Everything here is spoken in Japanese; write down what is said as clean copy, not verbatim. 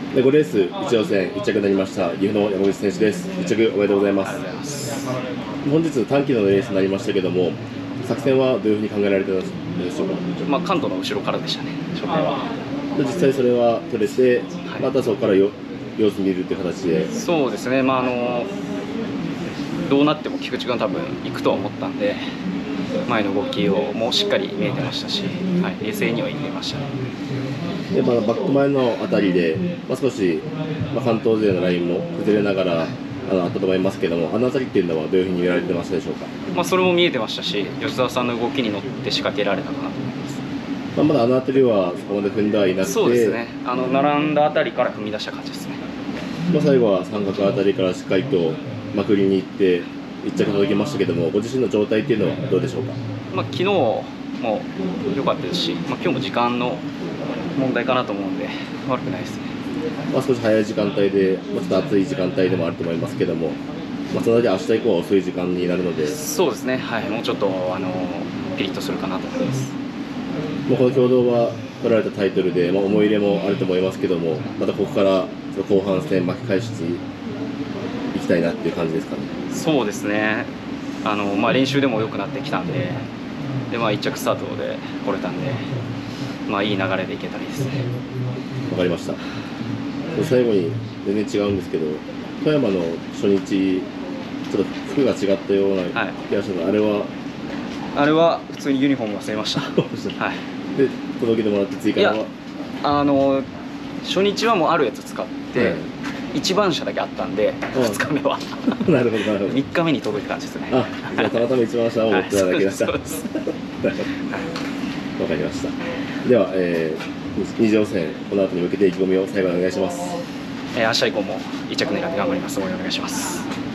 で5レース1予選1着になりました岐阜の山口選手です。1着おめでとうございます。 ありがとうございます。 本日短期のレースになりましたけども、作戦はどういうふうに考えられてたんでしょうか。 関東の後ろからでしたね、初回は。 で実際それは取れて、 はい、 またそこから様子見るという形で。 そうですね、どうなっても菊池君多分行くとは思ったんで、前の動きをもうしっかり見えてましたし、はい、冷静には言ってましたね。 でバック前のあたりで、少し、関東勢のラインも崩れながらあったと思いますけども、あのあたりっていうのはどういうふうに見られてましたでしょうか。 それも見えてましたし、吉澤さんの動きに乗って仕掛けられたかなと思います。 まだあのあたりはそこまで踏んではいなくて、 そうですね、並んだあたりから踏み出した感じですね。 最後は三角あたりからしっかりとまくりに行って1着届きましたけども、ご自身の状態っていうのはどうでしょうか。 昨日も良かったですし、今日も時間の問題かなと思うんで悪くないですね。 少し早い時間帯で、ちょっと暑い時間帯でもあると思いますけども、そのだけ明日以降は遅い時間になるので、 そうですね、はい、もうちょっとピリッとするかなと思います。 この共同は取られたタイトルで、思い入れもあると思いますけども、またここから後半戦巻き返していきたいなっていう感じですかね。 そうですね、練習でも良くなってきたんで、1着スタートで来れたんで、いい流れでいけたらいいですね。 わかりました。最後に全然違うんですけど、富山の初日、ちょっと服が違ったような気がしたので、はい、 あれは普通にユニフォーム忘れました。はい、で届けてもらって追加のは初日はもうあるやつ使って、はい、1番車だけあったんで、2日目はなるほどなるほど、 3日目に届いた感じですね。 じゃあたまたま1番車を持ってただけだった。わかりました。では、二次予選この後に向けて意気込みを最後にお願いします。 明日以降も1着狙って頑張ります。応援お願いします。